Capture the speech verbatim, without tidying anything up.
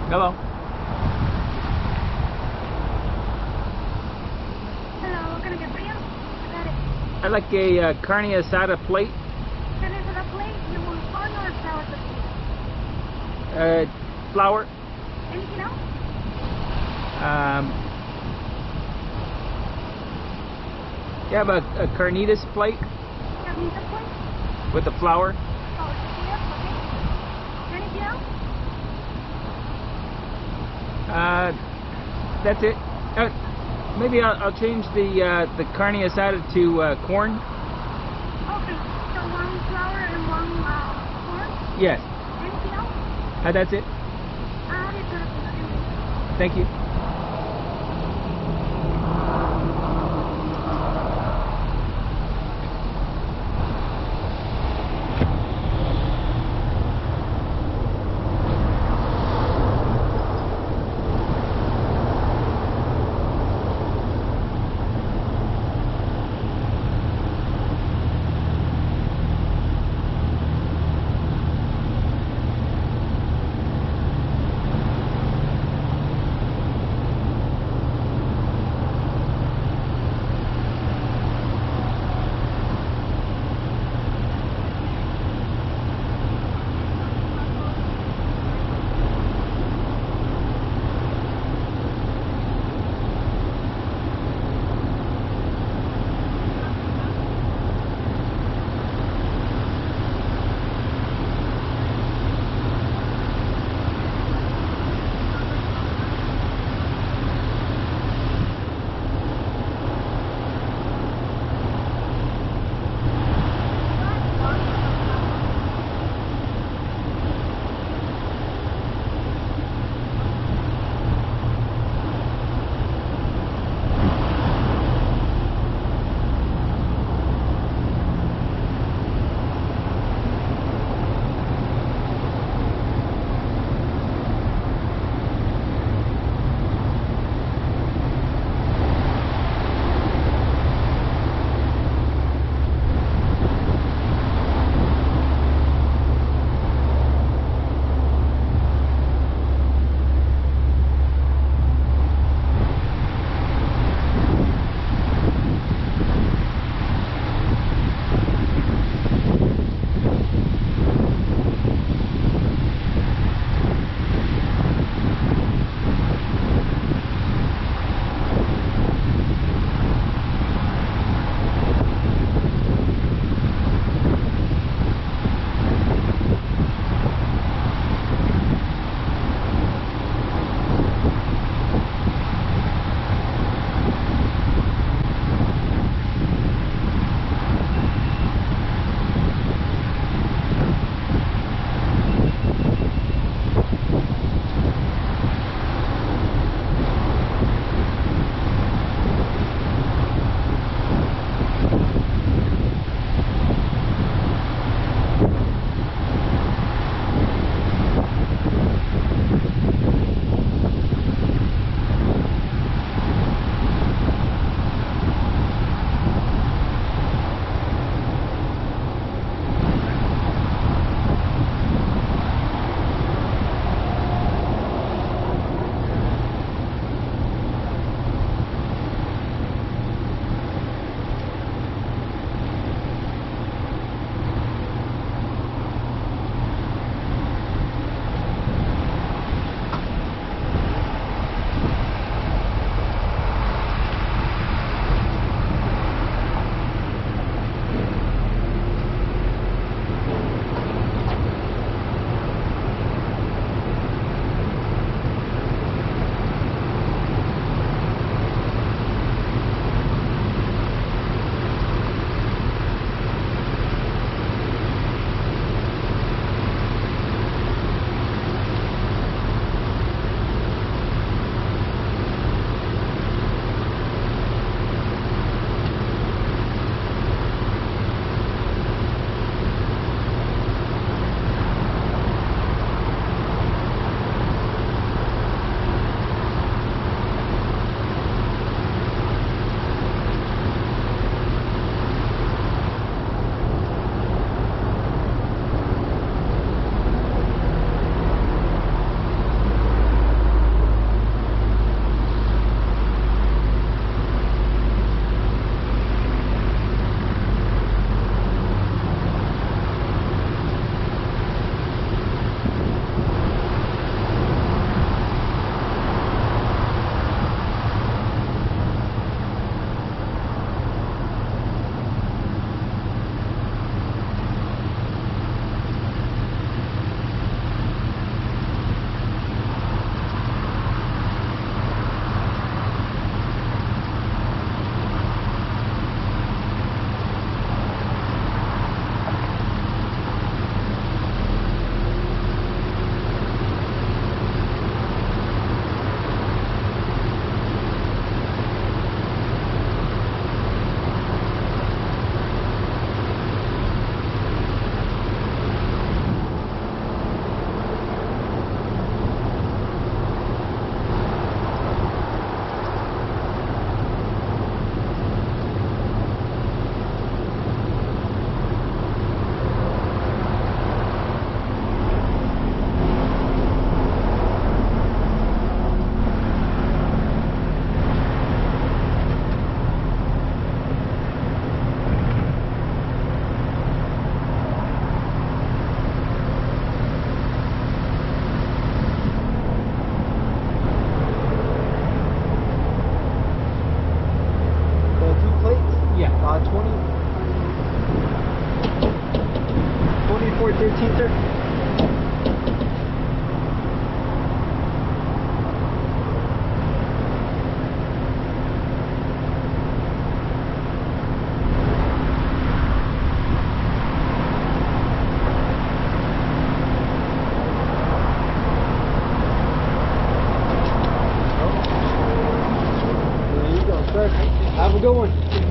Hello. Hello, what can I get for you? I got it. I'd like a uh, carne asada plate. Can I put a plate? You want corn or flour tortilla? Uh, flour. Anything else? Um, you have a, a carnitas plate Carnitas plate? with the flour. Flour tortilla, okay. Anything else? Uh, that's it. Uh, maybe I'll, I'll change the uh, the carne asada to uh, corn. Okay, so one flour and one uh, corn? Yes. Anything else? Uh, that's it. Ah, it's perfect. Thank you. Have a good one.